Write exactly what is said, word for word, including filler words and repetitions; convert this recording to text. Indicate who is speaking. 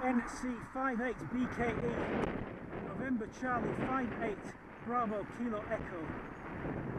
Speaker 1: N C fifty-eight B K E, November Charlie five eight, Bravo Kilo Echo.